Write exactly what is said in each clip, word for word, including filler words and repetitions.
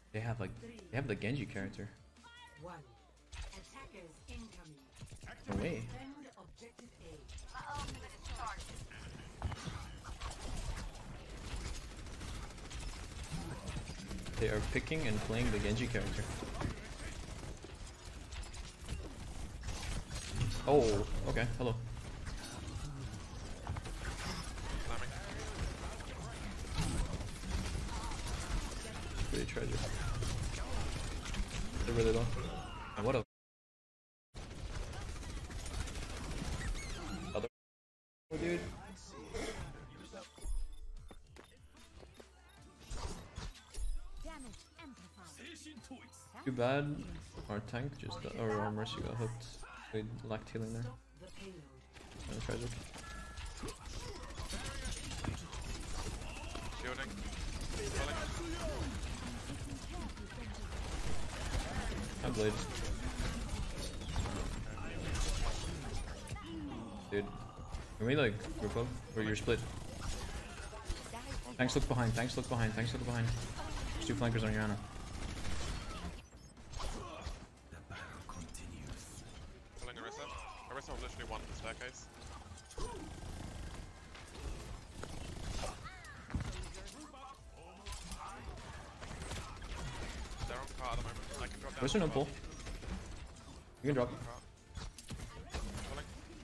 They have like they have the Genji character. One. Attackers incoming. No way. Defend objective A. They are picking and playing the Genji character. Oh, okay. Hello. Pretty tragic. They're really low. And what a other dude. Too bad our tank just or our Mercy got hooked. We lacked healing there. Kind of tragic. Shielding. I blade. Dude. Can we like group up? Or you're split? Tanks look behind, tanks look behind, tanks look behind. There's two flankers on your Ana. Pulling Orisa. Orisa was literally one staircase. They're on car at the moment. I can drop down. Where's no pull? You can drop. Pulling.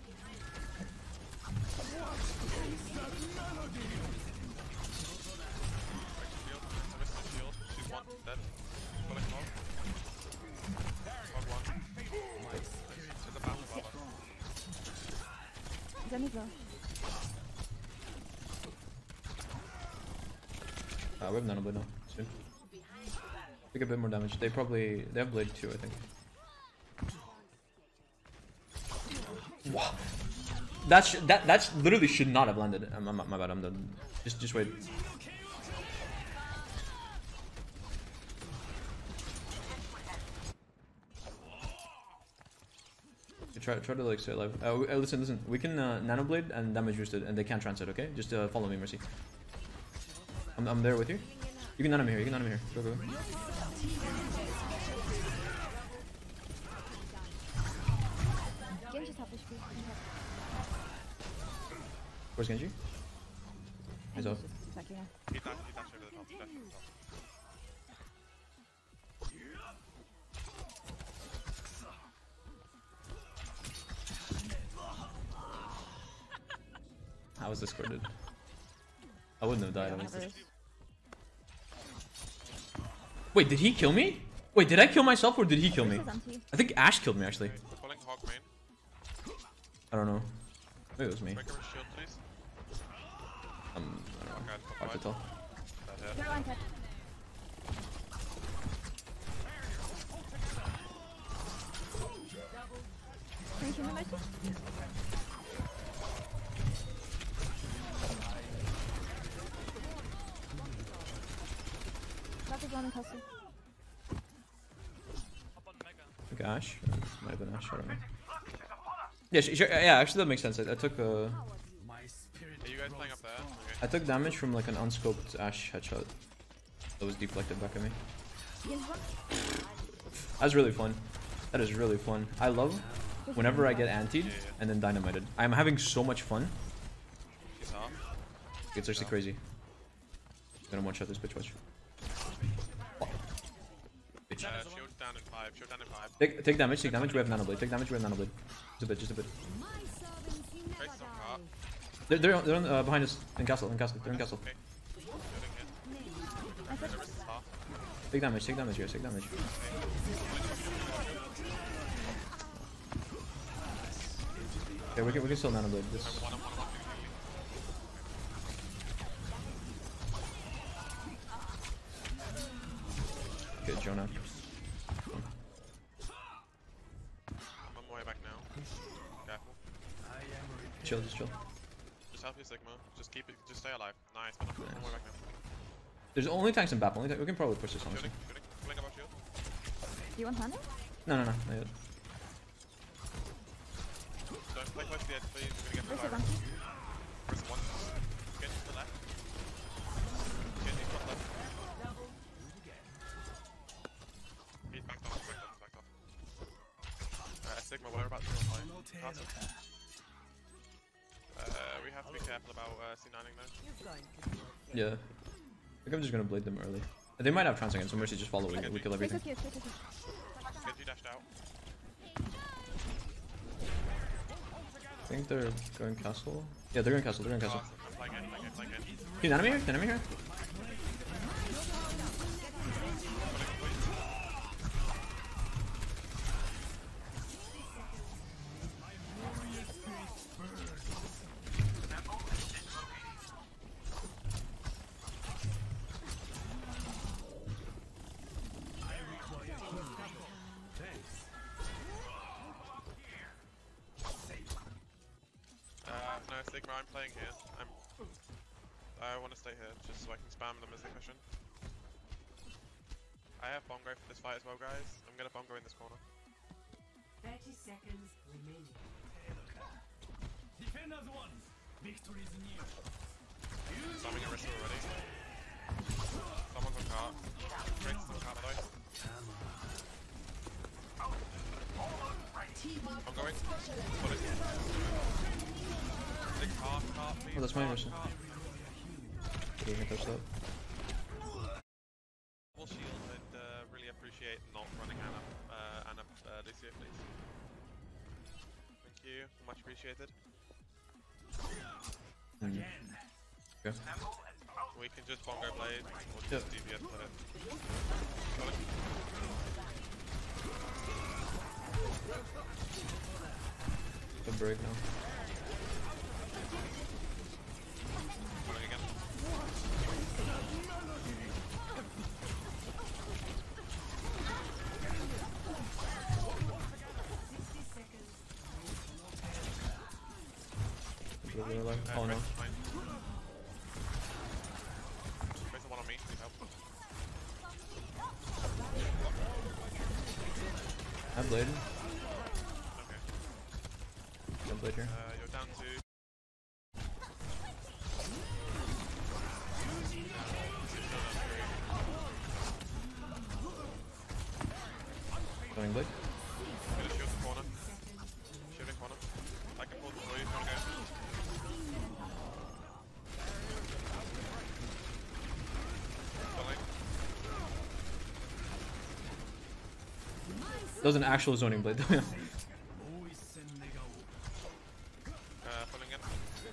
Shield. Orisa shield. She's one dead. Pulling hog. Hog one. There's a battle above us. Zen is low. Uh, we have nano blade now. Soon. Take a bit more damage. They probably they have blade too, I think. Wow. That's that that's literally should not have landed. I'm, I'm, my bad. I'm done. Just just wait. Try try to like stay alive. Uh, uh, listen listen. We can uh, nano blade and damage boosted, and they can't transit. Okay, just uh, follow me, Mercy. I'm I'm there with you. You can nano me here. You can nano me here. Go go. go. Genji's half H P. Where's Genji? He's up. Back here. He dashed, he dashed over the top. He dashed over the top. I was discorded. I wouldn't have died. Honestly. Wait, did he kill me? Wait, did I kill myself or did he kill me? I think Ashe killed me actually. Pulling hog main. I don't know. Maybe it was me. Break her shield, please. Um, I don't know. Okay, Hard to tell. That hit. They're on touch. Can you kill me, Mercy? That is one in castle. I think Ashe. Might have been Ashe. I don't know. Yeah, sure, yeah. Actually, that makes sense. I, I took uh, Are you guys playing up there? Okay. I took damage from like an unscoped Ashe headshot that was deflected back at me. That's really fun. That is really fun. I love whenever I get antied Yeah, yeah. and then dynamited. I'm having so much fun. He's off. It's actually crazy. I'm gonna one shot this bitch. Watch. Bitch. Uh, shield down in five. Shield down in five. Take, take damage. Take damage. We have nano blade. Take damage. We have nano blade. Just a bit. Just a bit. Trace is on car. They're they're, they're on, uh, behind us in castle. In castle. They're in castle. Okay. Shielding here. The wrist is half. Take damage. Take damage. Guys. Take damage. Okay, we can we can still nano blade this. One on one on one. Okay, Jonah. I'm on my way back now. Careful. Chill. Just chill. Just help your Sigma. Just keep it. Just stay alive. Nice. But I'm on my way back now. There's only tanks in Bap. Only ta we can probably push this honestly. Shielding. Shielding. Pulling about shield. Do you want honey? No, no, no. Not yet. Don't play close to the edge, please. We're gonna get the Where's the fire. donkey? Where's the one? Get to the left. Get to the left. about to go fight. Castle. Uh, we have to be careful about uh, C nine-ing though. Yeah. I think I'm just gonna blade them early. They might have trans again, so Mercy just follow. We, we kill Trace everything. is here, Trace is here. Genji dashed out. I think they're going castle. Yeah, they're going castle. They're going castle. I'm playing in, playing in, playing in. Can enemy here? Can enemy here? Uh, no, Sigma, I'm playing here. I'm. I want to stay here just so I can spam them as a cushion. I have Bongo for this fight as well, guys. I'm gonna Bongo in this corner. thirty seconds remaining. Defenders won. Victory is near. Spamming a Ritual already. Someone's on cart. Drake's on cart, by the way. I'm going. Pull it. Big cart, cart, please. Oh, that's my Cart, Mercy. cart. We can touch that. Double shield and uh, really appreciate not running Anna, uh, Anna uh, Lucio, please. Thank you, much appreciated. Mm. Okay. We can just Bongo blade or Yep. just D P S blade. Got it. The break now. Pulling again. sixty seconds. Uh, Oh no. Grace is fine. Grace is one on me, please help. I have blade. Okay. I have blade here. Uh, you're down to. Going blade. I'm gonna shield the corner. Shielding corner. I can pull the for you if you wanna go. Pulling. That was an actual zoning blade. Uh, pulling in.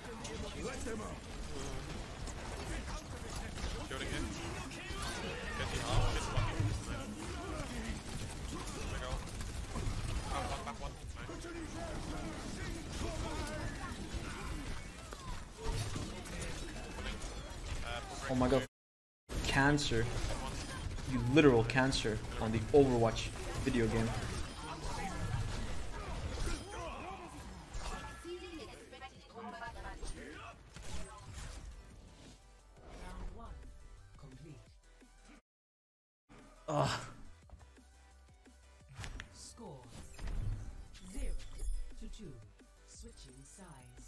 Shielding in. Genji half. Miss one. There we go. Oh, one back one. Nice. Uh, pull Oh my god. Cancer. You literal cancer on the Overwatch video game. Round one complete. Ugh. Scores zero to two. Switching sides.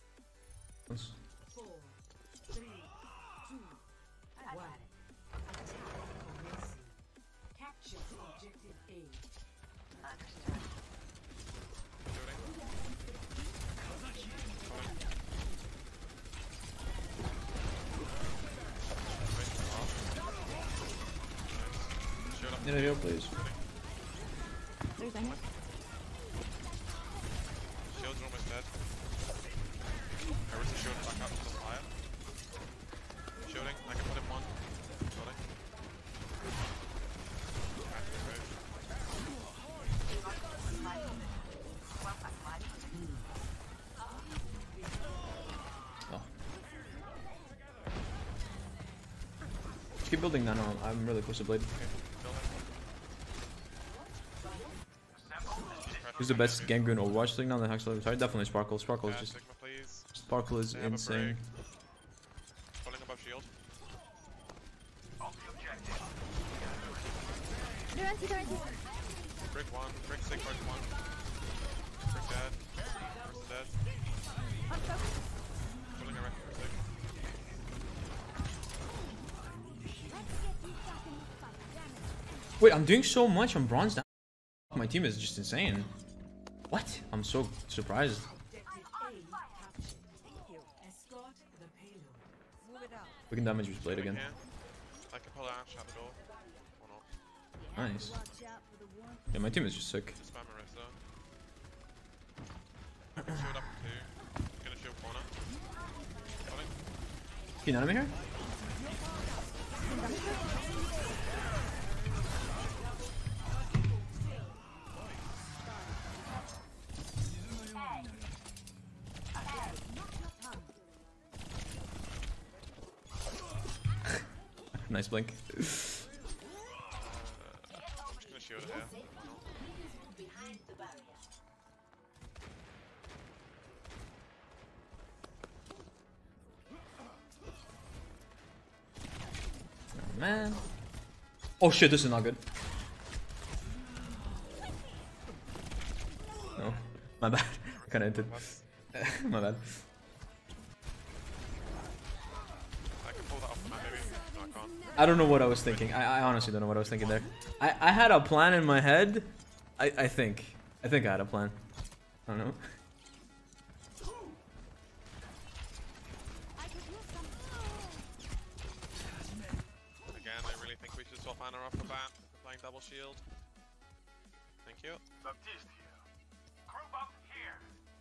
Four, three, two, one. Attack commencing. Capture objective A. Need a heal, please. There's Anya. Shields are almost dead. Everyone's shielding back up to the fire. Shielding, I can put him one. Shielding. Oh. Just keep building nano. I'm really close to blade. Who's the best Gangoon Overwatch thing now that Haxel retired? Definitely Sparkle. Sparkle is Yeah, just Sigma, please. Sparkle is They have a insane. break. Pulling above shield. They're anti, they're anti. Brick one. Brick six, brick one. Brick dead. Person dead. I'm stuck. Pulling a wreck. Brick six. Wait, I'm doing so much on bronze now. My team is just insane. What? I'm so surprised. Objective A captured. Escort the payload. We can damage his blade again. Here. I can pull out, shut the door. Or not. Nice. Yeah, my team is just sick. Just spam Marissa. Shield up two. Gonna shield corner. Got it. Can you nano me here? Nice blink. I'm just gonna shield it here. Oh, man. Oh shit, this is not good. No, my bad. I kinda entered. My bad. I can pull that off the map maybe. No, I can't. I don't know what I was thinking. I, I honestly don't know what I was thinking there. I, I had a plan in my head. I, I think. I think I had a plan. I don't know. Again, I really think we should swap Anna off the bat. We're playing double shield. Thank you. Baptiste here. Group up here.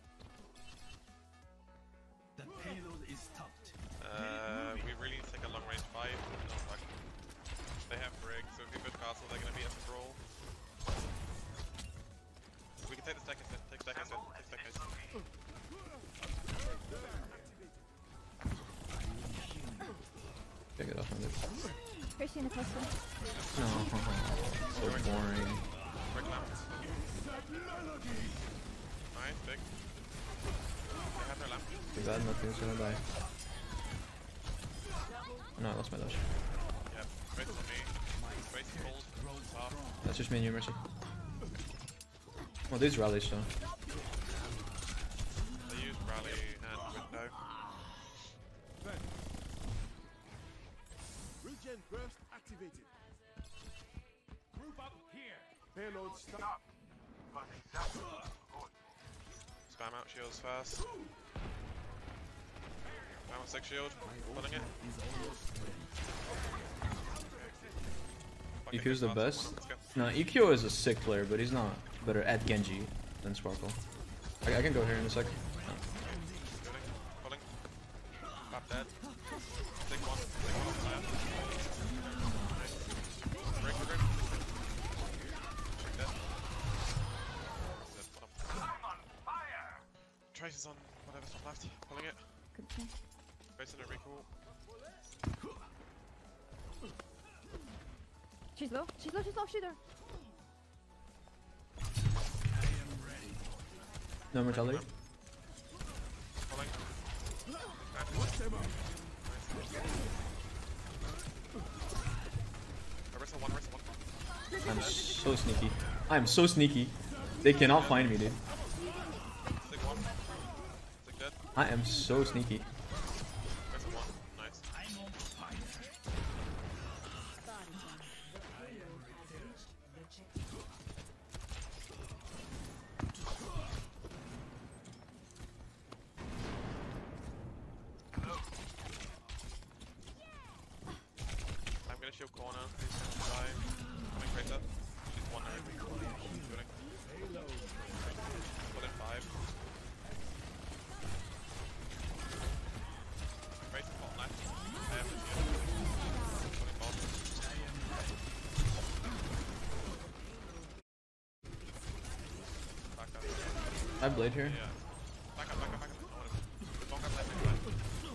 The payload is stopped. Uh, we really need to take a long range fight. No, fuck. They have Brig, so if we put castle, they're gonna be us roll. We can take the staircase in. Take staircase in. Take staircase. Take it off on this. Christian the first one. No. So boring. Brig lamp. Nice, big. They have their lamp. Too bad nothing's gonna die. No, I lost my dash. Yep. Wait for me. Wait hold. Top. That's just me and you, Mercy. Well, these rallies, so. They use rally and window. Regen burst activated. Group up here. Payload stop. But exactly. Spam out shields first. Spam out six shield. Pulling it. E Q's the Fucking best. Let's go. No, E Q is a sick player, but he's not better at Genji than Sparkle. I, I can go here in a sec. Shooting. Pulling. Bap dead. Take one. Take one off the left. Nice. Break the grip. Break dead. Dead. Bottom. Trace is on whatever's top left. Pulling it. Good thing. Trace in a recall. She's low. She's low. She's low. Shoot her. No mortality. Pulling. Arissa one, Arissa one. I'm so sneaky. I'm so sneaky. They cannot find me, dude. Stick one. Stick dead. I am so sneaky. Arissa one. Nice. I'm gonna shield corner. Please don't die. Coming Tracer. She's one nerd. Shooting. Put in five. Tracer bottom left. I have the shield. Putting bottom. Back up. I blade here. Yeah. Back up, back up, back up. I want to. Bonk up left, next left.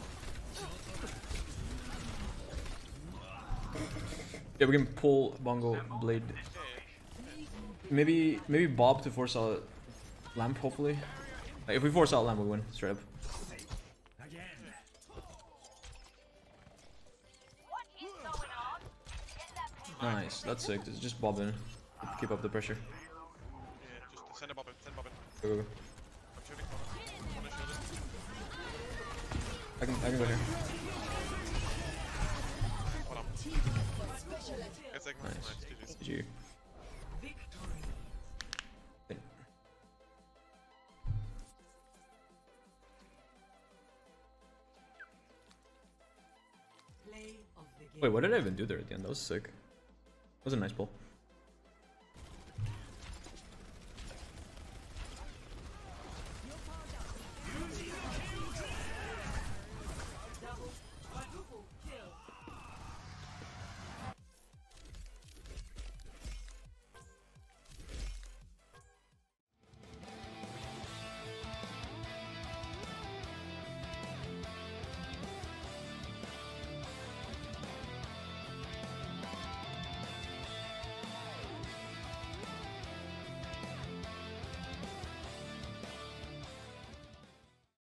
Yeah, we can pull Bongo blade. Yeah, yeah. Maybe maybe Bob to force out lamp. Hopefully, like, if we force out lamp, we win straight up. Again. Nice, that's sick. Just- Just Bob in. Keep up the pressure. Yeah, just send a bob in, send a bob in. Go, go, go. I'm shooting corner. Corner shielded. I can I can go here. Hold on. Get second. Nice. Nice, G G's. G G. Wait, what did I even do there at the end? That was sick. That was a nice pull.